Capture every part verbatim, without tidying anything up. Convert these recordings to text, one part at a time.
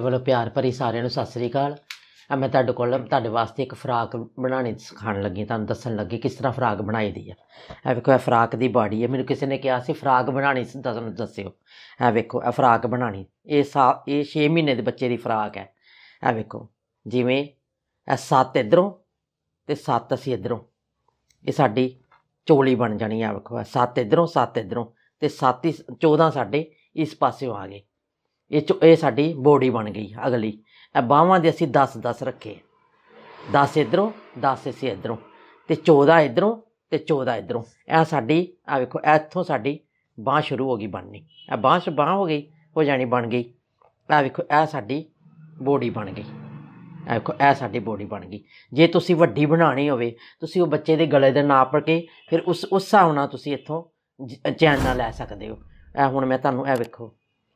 वालों प्यार भरी सारिਆਂ ਨੂੰ सत श्री अकाल। अब मैं तुहाडे कोल तुहाडे वास्ते एक फ्राक बनानी सिखाण लगी, तुहानूं दस्सण लगी किस तरह फ्राक बनाई दी है। ਇਹ ਵੇਖੋ, ਇਹ फ्राक ਦੀ ਬਾਡੀ है। ਮੈਨੂੰ ਕਿਸੇ ਨੇ ਕਿਹਾ ਸੀ फ्राक ਬਣਾਣੀ ਤੁਹਾਨੂੰ ਦੱਸਿਓ। ਇਹ ਵੇਖੋ, ਇਹ फ्राक ਬਣਾਣੀ, ਇਹ ਸਾ ਇਹ ਛੇ ਮਹੀਨੇ ਦੇ ਬੱਚੇ ਦੀ फ्राक ਹੈ। ਇਹ ਵੇਖੋ, ਜਿਵੇਂ ਇਹ ਸੱਤ ਇੱਧਰੋਂ ਤੇ ਸੱਤ ਅਸੀਂ ਇੱਧਰੋਂ, ਇਹ ਸਾਡੀ ਚੋਲੀ ਬਣ ਜਾਣੀ ਹੈ। ਵੇਖੋ, ਇਹ ਸੱਤ ਇੱਧਰੋਂ ਸੱਤ ਇੱਧਰੋਂ ਤੇ ਸੱਤ ਹੀ ਚੌਦਾਂ ਸਾਡੇ ਇਸ ਪਾਸਿਓਂ ਆ ਗਏ। ਇਹ ਚੋ ਇਹ ਸਾਡੀ ਬੋਡੀ ਬਣ ਗਈ ਅਗਲੀ। ਇਹ ਬਾਹਾਂ ਦੇ ਅਸੀਂ ਦਸ ਦਸ ਰੱਖੇ, ਦਸ ਇੱਧਰੋਂ ਦਸ ਅਸੀਂ ਇੱਧਰੋਂ ਤੇ ਚੌਦਾਂ ਇੱਧਰੋਂ ਤੇ ਚੌਦਾਂ ਇੱਧਰੋਂ। ਇਹ ਸਾਡੀ ਆ ਵੇਖੋ, ਇੱਥੋਂ ਸਾਡੀ ਬਾਂਹ ਸ਼ੁਰੂ ਹੋ ਗਈ ਬਣਨੀ। ਇਹ ਬਾਂਹ ਬਾਂਹ ਹੋ ਗਈ, ਹੋ ਜਾਣੀ ਬਣ ਗਈ। ਇਹ ਵੇਖੋ, ਇਹ ਸਾਡੀ ਬੋਡੀ ਬਣ ਗਈ। ਇਹ ਵੇਖੋ, ਇਹ ਸਾਡੀ ਬੋਡੀ ਬਣ ਗਈ। ਜੇ ਤੁਸੀਂ ਵੱਡੀ ਬਣਾਉਣੀ ਹੋਵੇ, ਤੁਸੀਂ ਉਹ ਬੱਚੇ ਦੇ ਗਲੇ ਦੇ ਨਾਪ ਕੇ ਫਿਰ ਉਸ ਉਸ ਹਿਸਾਬ ਨਾਲ ਤੁਸੀਂ ਇੱਥੋਂ ਚੈਨ ਨਾਲ ਲੈ ਸਕਦੇ ਹੋ। ਇਹ ਹੁਣ ਮੈਂ ਤੁਹਾਨੂੰ ਇਹ ਵੇਖੋ,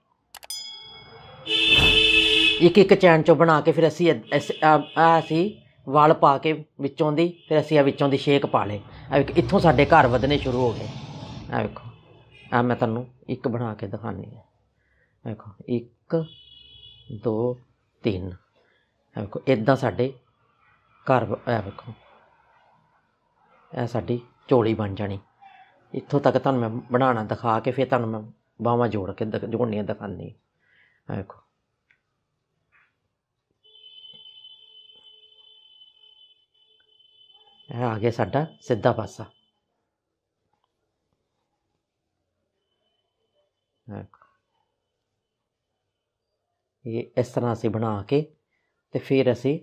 ਇੱਕ ਇੱਕ ਚੈਨ ਚੋਂ ਬਣਾ ਕੇ ਫਿਰ ਅਸੀਂ ਅਸੀਂ ਵਲ ਪਾ ਕੇ ਵਿੱਚੋਂ ਦੀ ਫਿਰ ਅਸੀਂ ਇਹ ਵਿੱਚੋਂ ਦੀ ਛੇਕ ਪਾ ਲਏ। ਇਹ ਵੇਖੋ, ਇੱਥੋਂ ਸਾਡੇ ਘਰ ਵਧਣੇ ਸ਼ੁਰੂ ਹੋ ਗਏ। ਇਹ ਵੇਖੋ, ਇਹ ਮੈਂ ਤੁਹਾਨੂੰ ਇੱਕ ਬਣਾ ਕੇ ਦਿਖਾਉਂਦੀ ਹਾਂ। ਵੇਖੋ, ਇੱਕ ਦੋ ਤਿੰਨ। ਇਹ ਵੇਖੋ, ਇੱਦਾਂ ਸਾਡੇ ਘਰ। ਇਹ ਵੇਖੋ, ਇਹ ਸਾਡੀ ਚੋਲੀ ਬਣ ਜਾਣੀ। ਇੱਥੋਂ ਤੱਕ ਤੁਹਾਨੂੰ ਮੈਂ ਬਣਾਉਣਾ ਦਿਖਾ ਕੇ ਫਿਰ ਤੁਹਾਨੂੰ ਮੈਂ ਬਾਹਾਂ ਜੋੜ ਕੇ ਜੋੜਨੀਆਂ ਦਿਖਾਉਂਦੀ। ਇਹ ਵੇਖੋ, ਇਹ ਆ ਗਿਆ ਸਾਡਾ ਸਿੱਧਾ ਪਾਸਾ। ਇਹ ਇਸ ਤਰ੍ਹਾਂ ਅਸੀਂ ਬਣਾ ਕੇ ਤੇ ਫਿਰ ਅਸੀਂ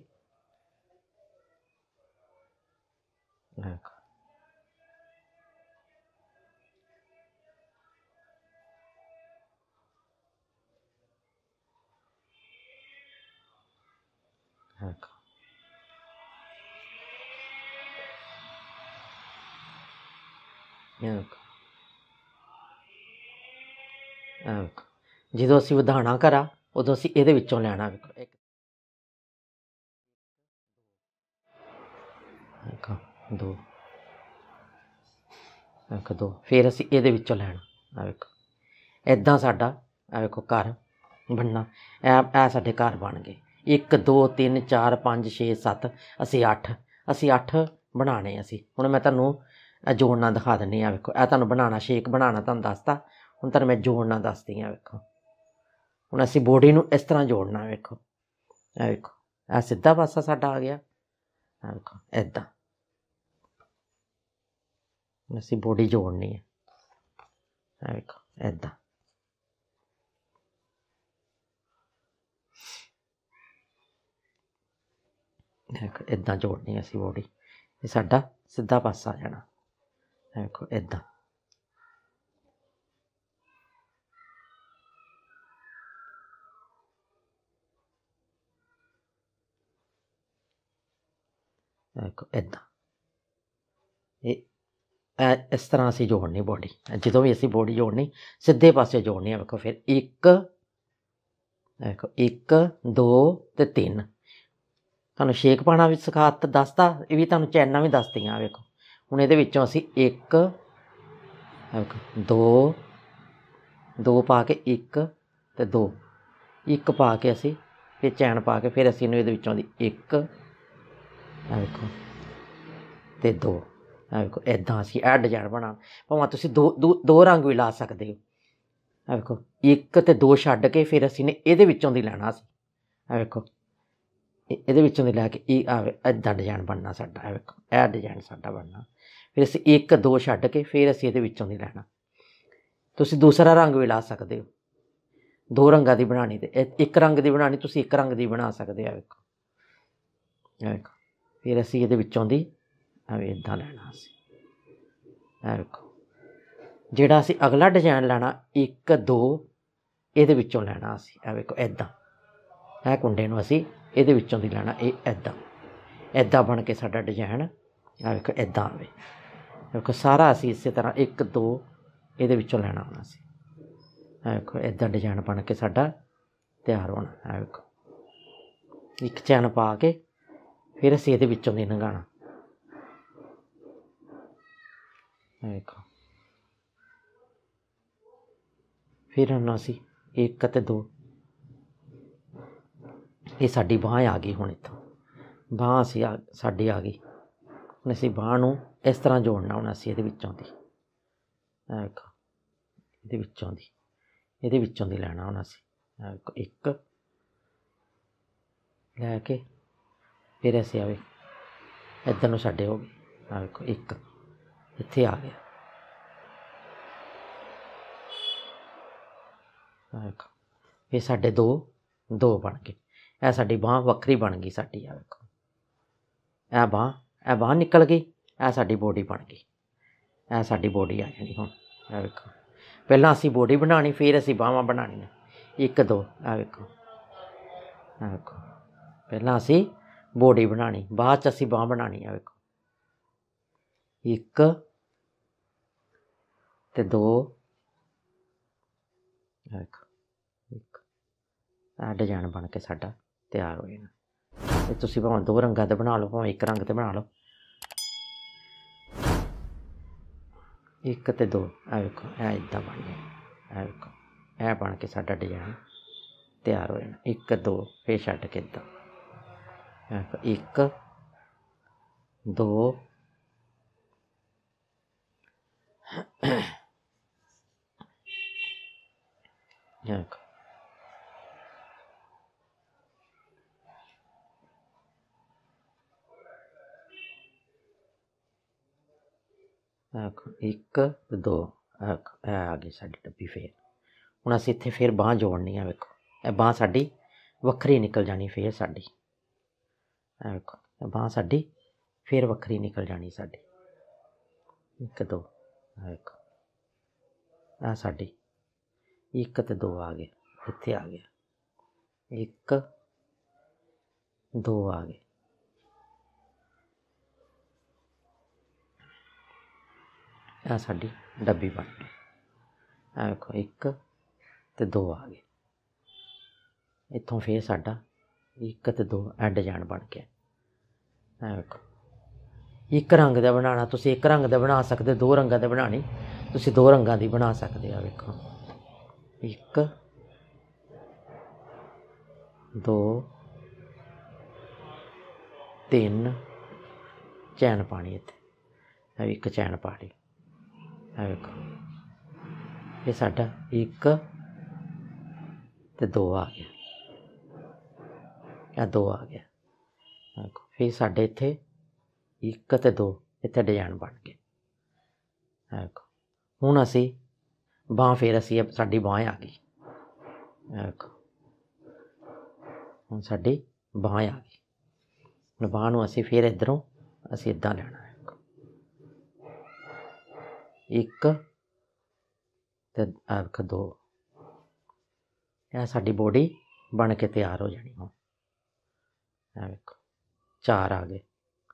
ਜਦੋਂ ਅਸੀਂ ਵਧਾਉਣਾ ਕਰਾਂ ਉਦੋਂ ਅਸੀਂ ਇਹਦੇ ਵਿੱਚੋਂ ਲੈਣਾ। ਵੇਖੋ, ਇੱਕ ਦੋ ਇੱਕ ਦੋ ਫਿਰ ਅਸੀਂ ਇਹਦੇ ਵਿੱਚੋਂ ਲੈਣਾ। ਆ ਵੇਖੋ, ਇੱਦਾਂ ਸਾਡਾ ਆ ਵੇਖੋ ਘਰ ਬਣਨਾ। ਇਹ ਇਹ ਸਾਡੇ ਘਰ ਬਣ ਗਏ। ਇੱਕ ਦੋ ਤਿੰਨ ਚਾਰ ਪੰਜ ਛੇ ਸੱਤ, ਅਸੀਂ ਅੱਠ ਅਸੀਂ ਅੱਠ ਬਣਾਉਣੇ। ਅਸੀਂ ਹੁਣ ਮੈਂ ਤੁਹਾਨੂੰ ਜੋੜਨਾ ਦਿਖਾ ਦਿੰਦੀ ਹਾਂ। ਵੇਖੋ, ਇਹ ਤੁਹਾਨੂੰ ਬਣਾਉਣਾ ਸ਼ੇਕ ਬਣਾਉਣਾ ਤੁਹਾਨੂੰ ਦੱਸਤਾ। ਹੁਣ ਤੁਹਾਨੂੰ ਮੈਂ ਜੋੜਨਾ ਦੱਸਦੀ ਹਾਂ। ਵੇਖੋ, ਹੁਣ ਅਸੀਂ ਬੋਡੀ ਨੂੰ ਇਸ ਤਰ੍ਹਾਂ ਜੋੜਨਾ। ਵੇਖੋ, ਇਹ ਵੇਖੋ, ਇਹ ਸਿੱਧਾ ਪਾਸਾ ਸਾਡਾ ਆ ਗਿਆ। ਇਹ ਵੇਖੋ, ਇੱਦਾਂ ਅਸੀਂ ਬੋਡੀ ਜੋੜਨੀ ਹੈ। ਇਹ ਵੇਖੋ, ਇੱਦਾਂ ਇੱਦਾਂ ਜੋੜਨੀ ਅਸੀਂ ਬੋਡੀ। ਇਹ ਸਾਡਾ ਸਿੱਧਾ ਪਾਸਾ ਆ ਜਾਣਾ। ਵੇਖੋ, ਇੱਦਾਂ ਵੇਖੋ, ਇੱਦਾਂ ਇਹ ਇਸ ਤਰ੍ਹਾਂ ਅਸੀਂ ਜੋੜਨੀ ਬੋਡੀ। ਜਦੋਂ ਵੀ ਅਸੀਂ ਬੋਡੀ ਜੋੜਨੀ ਸਿੱਧੇ ਪਾਸੇ ਜੋੜਨੀ ਆ। ਵੇਖੋ, ਫਿਰ ਇੱਕ ਵੇਖੋ, ਇੱਕ ਦੋ ਤੇ ਤਿੰਨ। ਤੁਹਾਨੂੰ ਛੇਕ ਪਾਉਣਾ ਵੀ ਸਿਖਾ ਦੱਸਤਾ, ਇਹ ਵੀ ਤੁਹਾਨੂੰ ਚੈਨਾਂ ਵੀ ਦੱਸਤੀਆਂ। ਵੇਖੋ, ਹੁਣ ਇਹਦੇ ਵਿੱਚੋਂ ਅਸੀਂ ਇੱਕ ਦੋ ਦੋ ਪਾ ਕੇ ਇੱਕ ਤੇ ਦੋ, ਇੱਕ ਪਾ ਕੇ ਅਸੀਂ ਫਿਰ ਚੈਨ ਪਾ ਕੇ ਫਿਰ ਅਸੀਂ ਇਹਨੂੰ ਇਹਦੇ ਵਿੱਚੋਂ ਦੀ ਇੱਕ ਵੇਖੋ ਤੇ ਦੋ। ਵੇਖੋ, ਇੱਦਾਂ ਅਸੀਂ ਇਹ ਡਿਜ਼ਾਈਨ ਬਣਾ। ਭਾਵੇਂ ਤੁਸੀਂ ਦੋ ਦੋ ਦੋ ਰੰਗ ਵੀ ਲਾ ਸਕਦੇ ਹੋ। ਇਹ ਵੇਖੋ, ਇੱਕ ਤੇ ਦੋ ਛੱਡ ਕੇ ਫਿਰ ਅਸੀਂ ਨੇ ਇਹਦੇ ਵਿੱਚੋਂ ਦੀ ਲੈਣਾ ਸੀ। ਇਹ ਵੇਖੋ, ਇਹਦੇ ਵਿੱਚੋਂ ਦੀ ਲੈ ਕੇ ਇਹ ਆਵੇ ਇੱਦਾਂ ਡਿਜ਼ਾਈਨ ਬਣਨਾ ਸਾਡਾ। ਇਹ ਵੇਖੋ, ਇਹ ਡਿਜ਼ਾਈਨ ਸਾਡਾ ਬਣਨਾ। ਫਿਰ ਅਸੀਂ ਇੱਕ ਦੋ ਛੱਡ ਕੇ ਫਿਰ ਅਸੀਂ ਇਹਦੇ ਵਿੱਚੋਂ ਦੀ ਲੈਣਾ। ਤੁਸੀਂ ਦੂਸਰਾ ਰੰਗ ਵੀ ਲਾ ਸਕਦੇ ਹੋ। ਦੋ ਰੰਗਾਂ ਦੀ ਬਣਾਉਣੀ ਤੇ ਇੱਕ ਰੰਗ ਦੀ ਬਣਾਉਣੀ ਤੁਸੀਂ ਇੱਕ ਰੰਗ ਦੀ ਬਣਾ ਸਕਦੇ ਹੋ। ਵੇਖੋ, ਇਹ ਵੇਖੋ, ਫਿਰ ਅਸੀਂ ਇਹਦੇ ਵਿੱਚੋਂ ਦੀ ਐਵੇਂ ਇੱਦਾਂ ਲੈਣਾ ਅਸੀਂ। ਇਹ ਵੇਖੋ, ਜਿਹੜਾ ਅਸੀਂ ਅਗਲਾ ਡਿਜ਼ਾਈਨ ਲੈਣਾ ਇੱਕ ਦੋ ਇਹਦੇ ਵਿੱਚੋਂ ਲੈਣਾ ਅਸੀਂ। ਇਹ ਵੇਖੋ, ਇੱਦਾਂ ਇਹ ਕੁੰਡੇ ਨੂੰ ਅਸੀਂ ਇਹਦੇ ਵਿੱਚੋਂ ਦੀ ਲੈਣਾ। ਇਹ ਇੱਦਾਂ ਇੱਦਾਂ ਬਣ ਕੇ ਸਾਡਾ ਡਿਜ਼ਾਈਨ ਇਹ ਵੇਖੋ ਇੱਦਾਂ ਆਵੇ। ਵੇਖੋ, ਸਾਰਾ ਅਸੀਂ ਇਸੇ ਤਰ੍ਹਾਂ ਇੱਕ ਦੋ ਇਹਦੇ ਵਿੱਚੋਂ ਲੈਣਾ ਹੋਣਾ ਸੀ। ਇਹ ਵੇਖੋ, ਇੱਦਾਂ ਡਿਜ਼ਾਈਨ ਬਣ ਕੇ ਸਾਡਾ ਤਿਆਰ ਹੋਣਾ। ਇਹ ਵੇਖੋ, ਇੱਕ ਚੈਨ ਪਾ ਕੇ ਫਿਰ ਅਸੀਂ ਇਹਦੇ ਵਿੱਚੋਂ ਦੀ ਲੰਘਾਉਣਾ। ਵੇਖੋ, ਫਿਰ ਹੁਣ ਅਸੀਂ ਇੱਕ ਅਤੇ ਦੋ ये साडी बांह आ गई। हुण इत्थों बांह असीं आ साडी आ गई। हुण असीं बांह नूं इस तरह जोड़ना। हुण असीं इहदे विच्चों दी ਇਹ ਵੇਖੋ ਇਹਦੇ ਵਿੱਚੋਂ ਦੀ ਇਹਦੇ ਵਿੱਚੋਂ ਦੀ ਲੈਣਾ। ਹੁਣ ਅਸੀਂ ਇਹ ਵੇਖੋ ਇੱਕ ਲੈ ਕੇ ਫਿਰ ਅਸੀਂ ਆਵੇ ਇੱਧਰ ਨੂੰ ਸਾਡੇ ਹੋ ਗਏ। ਆ ਵੇਖੋ ਇੱਕ ਇੱਥੇ ਆ ਗਿਆ। ਆ ਵੇਖੋ ਇਹ ਸਾਡੇ ਦੋ ਦੋ ਬਣ ਗਏ। ਇਹ ਸਾਡੀ ਬਾਂਹ ਵੱਖਰੀ ਬਣ ਗਈ ਸਾਡੀ। ਆ ਵੇਖੋ ਇਹ ਬਾਂਹ ਇਹ ਬਾਂਹ ਨਿਕਲ ਗਈ। ਇਹ ਸਾਡੀ ਬੋਡੀ ਬਣ ਗਈ। ਇਹ ਸਾਡੀ ਬੋਡੀ ਆ ਜਾਣੀ। ਹੁਣ ਇਹ ਵੇਖੋ ਪਹਿਲਾਂ ਅਸੀਂ ਬੋਡੀ ਬਣਾਉਣੀ ਫਿਰ ਅਸੀਂ ਬਾਹਾਂ ਬਣਾਉਣੀਆਂ। ਇੱਕ ਦੋ ਇਹ ਵੇਖੋ ਇਹ ਵੇਖੋ ਪਹਿਲਾਂ ਅਸੀਂ ਬੋਡੀ ਬਣਾਉਣੀ ਬਾਅਦ 'ਚ ਅਸੀਂ ਬਾਂਹ ਬਣਾਉਣੀ। ਆ ਵੇਖੋ ਇੱਕ ਅਤੇ ਦੋ ਇਹ ਵੇਖੋ ਇੱਕ ਇਹ ਡਿਜ਼ਾਈਨ ਬਣ ਕੇ ਸਾਡਾ ਤਿਆਰ ਹੋ ਜਾਣਾ। ਇਹ ਤੁਸੀਂ ਭਾਵੇਂ ਦੋ ਰੰਗਾਂ 'ਤੇ ਬਣਾ ਲਓ ਭਾਵੇਂ ਇੱਕ ਰੰਗ 'ਤੇ ਬਣਾ ਲਓ। ਇੱਕ ਅਤੇ ਦੋ ਇਹ ਵੇਖੋ ਇਹ ਇੱਦਾਂ ਬਣ ਗਿਆ। ਇਹ ਵੇਖੋ ਇਹ ਬਣ ਕੇ ਸਾਡਾ ਡਿਜ਼ਾਈਨ ਤਿਆਰ ਹੋ ਜਾਣਾ। ਇੱਕ ਦੋ ਫਿਰ ਛੱਡ ਕੇ ਇੱਦਾਂ ਇੱਕ ਦੋ ਇਹ ਵੇਖੋ ਇੱਕ ਦੋ ਇਹ ਆ ਗਈ ਸਾਡੀ ਡੱਬੀ। ਫਿਰ ਹੁਣ ਅਸੀਂ ਇੱਥੇ ਫਿਰ ਬਾਂਹ ਜੋੜਨੀ ਆ। ਵੇਖੋ ਇਹ ਬਾਂਹ ਸਾਡੀ ਵੱਖਰੀ ਨਿਕਲ ਜਾਣੀ। ਫਿਰ ਸਾਡੀ ਇਹ ਵੇਖੋ ਇਹ ਬਾਂਹ ਸਾਡੀ ਫਿਰ ਵੱਖਰੀ ਨਿਕਲ ਜਾਣੀ ਸਾਡੀ। ਇੱਕ ਦੋ ਇਹ ਵੇਖੋ ਇਹ ਸਾਡੀ ਇੱਕ ਅਤੇ ਦੋ ਆ ਗਏ। ਇੱਥੇ ਆ ਗਿਆ ਇੱਕ ਦੋ ਆ ਗਏ। ਇਹ ਸਾਡੀ ਡੱਬੀ ਬਣ ਗਈ। ਇਹ ਵੇਖੋ ਇੱਕ ਅਤੇ ਦੋ ਆ ਗਏ। ਇੱਥੋਂ ਫਿਰ ਸਾਡਾ ਇੱਕ ਅਤੇ ਦੋ ਇਹ ਡਿਜ਼ਾਈਨ ਬਣ ਗਿਆ। ਇਹ ਵੇਖੋ ਇੱਕ ਰੰਗ ਦਾ ਬਣਾਉਣਾ ਤੁਸੀਂ ਇੱਕ ਰੰਗ ਦਾ ਬਣਾ ਸਕਦੇ। ਦੋ ਰੰਗਾਂ ਦੇ ਬਣਾਉਣੀ ਤੁਸੀਂ ਦੋ ਰੰਗਾਂ ਦੀ ਬਣਾ ਸਕਦੇ। ਆ ਵੇਖੋ ਇੱਕ ਦੋ ਤਿੰਨ ਚੈਨ ਪਾਣੀ ਇੱਥੇ ਇਹ ਇੱਕ ਚੈਨ ਪਾ ਲਈ। ਇਹ ਵੇਖੋ ਇਹ ਸਾਡਾ ਇੱਕ ਅਤੇ ਦੋ ਆ ਗਿਆ। ਇਹ ਦੋ ਆ ਗਿਆ। ਵੇਖੋ ਫਿਰ ਸਾਡੇ ਇੱਥੇ ਇੱਕ ਅਤੇ ਦੋ ਇੱਥੇ ਡਿਜ਼ਾਈਨ ਬਣ ਗਏ। ਇਹ ਵੇਖੋ ਹੁਣ ਅਸੀਂ ਬਾਂਹ ਫਿਰ ਅਸੀਂ ਸਾਡੀ ਬਾਂਹ ਆ ਗਈ। ਇਹ ਵੇਖੋ ਹੁਣ ਸਾਡੀ ਬਾਂਹ ਆ ਗਈ। ਹੁਣ ਬਾਂਹ ਨੂੰ ਅਸੀਂ ਫਿਰ ਇੱਧਰੋਂ ਅਸੀਂ ਇੱਦਾਂ ਲੈਣਾ। ਇੱਕ ਅਤੇ ਇਹ ਵੇਖੋ ਦੋ ਇਹ ਸਾਡੀ ਬੋਡੀ ਬਣ ਕੇ ਤਿਆਰ ਹੋ ਜਾਣੀ। ਹੁਣ ਇਹ ਵੇਖੋ ਚਾਰ ਆ ਗਏ।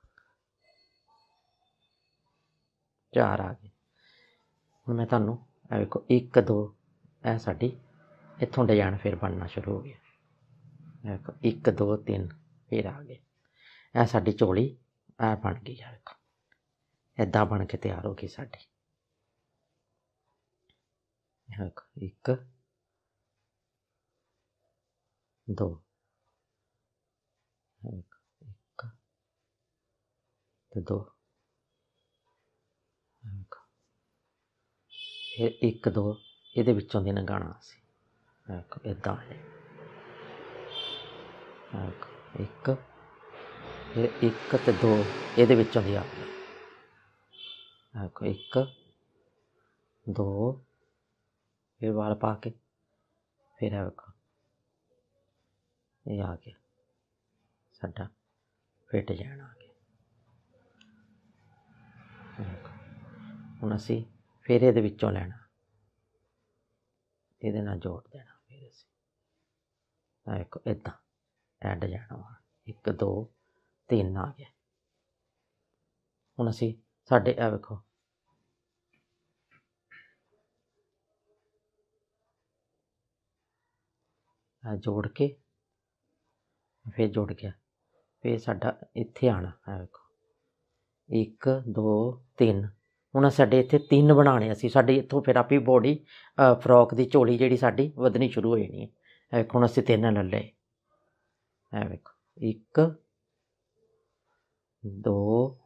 ਚਾਰ ਆ ਗਏ। ਹੁਣ ਮੈਂ ਤੁਹਾਨੂੰ ਇਹ ਵੇਖੋ ਇੱਕ ਦੋ ਇਹ ਸਾਡੀ ਇੱਥੋਂ ਡਿਜ਼ਾਈਨ ਫਿਰ ਬਣਨਾ ਸ਼ੁਰੂ ਹੋ ਗਿਆ। ਇਹ ਵੇਖੋ ਇੱਕ ਦੋ ਤਿੰਨ ਫਿਰ ਆ ਗਏ। ਇਹ ਸਾਡੀ ਝੋਲੀ ਇਹ ਬਣ ਗਈ। ਆ ਵੇਖੋ ਇੱਦਾਂ ਬਣ ਕੇ ਤਿਆਰ ਹੋ ਗਈ ਸਾਡੀ। ਇਹ ਵੇਖੋ ਇੱਕ ਦੋ ਇਹ ਵੇਖੋ ਇੱਕ ਅਤੇ ਦੋ ਇਹ ਵੇਖੋ ਫਿਰ ਇੱਕ ਦੋ ਇਹਦੇ ਵਿੱਚੋਂ ਦੀ ਲੰਘਾਉਣਾ ਅਸੀਂ। ਇਹ ਵੇਖੋ ਇੱਦਾਂ ਹੈ। ਇਹ ਵੇਖੋ ਇੱਕ ਫਿਰ ਇੱਕ ਅਤੇ ਦੋ ਇਹਦੇ ਵਿੱਚੋਂ ਦੀ ਆ ਗਿਆ। ਇਹ ਵੇਖੋ ਇੱਕ ਦੋ ਫਿਰ ਵਾਲ ਪਾ ਕੇ ਫਿਰ ਇਹ ਵੇਖੋ ਇਹ ਆ ਗਿਆ ਸਾਡਾ ਫਿਰ ਡਿਜ਼ਾਈਨ ਆ ਗਿਆ। ਹੁਣ ਅਸੀਂ ਫਿਰ ਇਹਦੇ ਵਿੱਚੋਂ ਲੈਣਾ ਇਹਦੇ ਨਾਲ ਜੋੜ ਦੇਣਾ। ਫਿਰ ਅਸੀਂ ਇਹ ਵੇਖੋ ਇੱਦਾਂ ਇਹ ਡਿਜ਼ਾਈਨ ਆ ਇੱਕ ਦੋ ਤਿੰਨ ਆ ਗਿਆ। ਹੁਣ ਅਸੀਂ ਸਾਡੇ ਇਹ ਵੇਖੋ ਇਹ ਜੋੜ ਕੇ ਫਿਰ ਜੁੜ ਗਿਆ। ਫਿਰ ਸਾਡਾ ਇੱਥੇ ਆਉਣਾ। ਇਹ ਵੇਖੋ ਇੱਕ ਦੋ ਤਿੰਨ ਹੁਣ ਸਾਡੇ ਇੱਥੇ ਤਿੰਨ ਬਣਾਉਣੇ ਅਸੀਂ। ਸਾਡੀ ਇੱਥੋਂ ਫਿਰ ਆਪੀ ਬੋਡੀ ਫਰੋਕ ਦੀ ਝੋਲੀ ਜਿਹੜੀ ਸਾਡੀ ਵਧਣੀ ਸ਼ੁਰੂ ਹੋ ਜਾਣੀ ਹੈ। ਇਹ ਵੇਖੋ ਹੁਣ ਅਸੀਂ ਤਿੰਨ ਲੈ ਲਏ। ਐ ਵੇਖੋ ਇੱਕ ਦੋ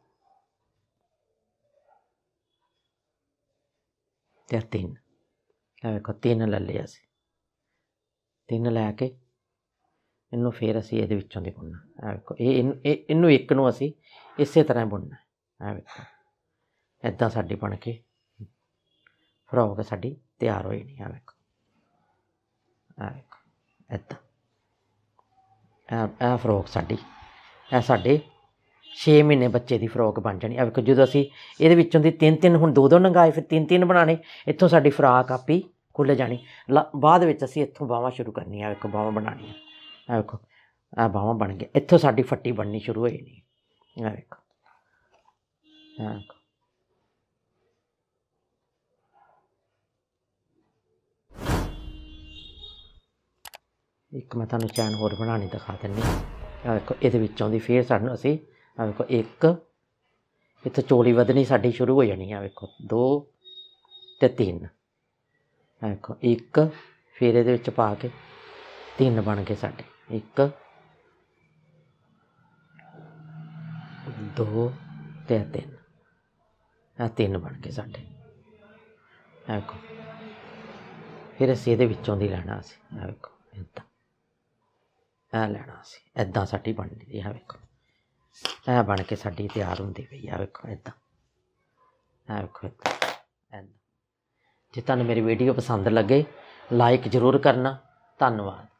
ਤੇ ਤਿੰਨ। ਐ ਵੇਖੋ ਤਿੰਨ ਲੈ ਲਏ ਅਸੀਂ, ਤਿੰਨ ਲੈ ਕੇ ਇਹਨੂੰ ਫਿਰ ਅਸੀਂ ਇਹਦੇ ਵਿੱਚੋਂ ਦੀ ਬੁਣਨਾ। ਐ ਵੇਖੋ ਇਹ ਇਹ ਇਹਨੂੰ ਇੱਕ ਨੂੰ ਅਸੀਂ ਇਸੇ ਤਰ੍ਹਾਂ ਬੁਣਨਾ। ਐ ਵੇਖੋ ਇੱਦਾਂ ਸਾਡੀ ਬਣ ਕੇ ਫਰੋਕ ਸਾਡੀ ਤਿਆਰ ਹੋਈ ਨਹੀਂ। ਆ ਵੇਖੋ ਆ ਵੇਖੋ ਇੱਦਾਂ ਇਹ ਫਰੋਕ ਸਾਡੀ ਇਹ ਸਾਡੇ ਛੇ ਮਹੀਨੇ ਬੱਚੇ ਦੀ ਫਰੋਕ ਬਣ ਜਾਣੀ। ਆ ਵੇਖੋ ਜਦੋਂ ਅਸੀਂ ਇਹਦੇ ਵਿੱਚੋਂ ਦੀ ਤਿੰਨ ਤਿੰਨ ਹੁਣ ਦੋ ਦੋ ਨੰਗਾਏ ਫਿਰ ਤਿੰਨ ਤਿੰਨ ਬਣਾਉਣੇ, ਇੱਥੋਂ ਸਾਡੀ ਫਰਾਕ ਆਪੀ ਖੁੱਲ੍ਹ ਜਾਣੀ। ਲਾ ਬਾਅਦ ਵਿੱਚ ਅਸੀਂ ਇੱਥੋਂ ਬਾਹਾਂ ਸ਼ੁਰੂ ਕਰਨੀਆਂ। ਵੇਖੋ ਬਾਹਾਂ ਬਣਾਉਣੀਆਂ। ਆ ਵੇਖੋ ਇਹ ਬਾਹਾਂ ਬਣ ਗਈਆਂ, ਇੱਥੋਂ ਸਾਡੀ ਫੱਟੀ ਬਣਨੀ ਸ਼ੁਰੂ ਹੋ ਜਾਣੀ। ਆ ਵੇਖੋ ਆ ਵੇਖੋ ਇੱਕ ਮੈਂ ਤੁਹਾਨੂੰ ਚੈਨ ਹੋਰ ਬਣਾਉਣੀ ਦਿਖਾ ਦਿੰਦੀ। ਆ ਵੇਖੋ ਇਹਦੇ ਵਿੱਚੋਂ ਦੀ ਫਿਰ ਸਾਨੂੰ ਅਸੀਂ ਆ ਵੇਖੋ ਇੱਕ ਇੱਥੋਂ ਚੋੜੀ ਵਧਣੀ ਸਾਡੀ ਸ਼ੁਰੂ ਹੋ ਜਾਣੀ। ਆ ਵੇਖੋ ਦੋ ਅਤੇ ਤਿੰਨ। ਆ ਵੇਖੋ ਇੱਕ ਫਿਰ ਇਹਦੇ ਵਿੱਚ ਪਾ ਕੇ ਤਿੰਨ ਬਣ ਗਏ ਸਾਡੇ। ਇੱਕ ਦੋ ਅਤੇ ਤਿੰਨ। ਇਹ ਤਿੰਨ ਬਣ ਗਏ ਸਾਡੇ। ਆ ਵੇਖੋ ਫਿਰ ਅਸੀਂ ਇਹਦੇ ਵਿੱਚੋਂ ਦੀ ਲੈਣਾ ਅਸੀਂ। ਆ ਵੇਖੋ ਇੱਦਾਂ ਇਹ ਲੈਣਾ ਅਸੀਂ, ਇੱਦਾਂ ਸਾਡੀ ਬਣਦੀ। ਆ ਵੇਖੋ ਇਹ ਬਣ ਕੇ ਸਾਡੀ ਤਿਆਰ ਹੁੰਦੀ ਪਈ। ਆ ਵੇਖੋ ਇੱਦਾਂ ਆ ਵੇਖੋ ਇੱਦਾਂ ਇੱਦਾਂ। ਜੇ ਤੁਹਾਨੂੰ ਮੇਰੀ ਵੀਡੀਓ ਪਸੰਦ ਲੱਗੇ ਲਾਈਕ ਜ਼ਰੂਰ ਕਰਨਾ। ਧੰਨਵਾਦ।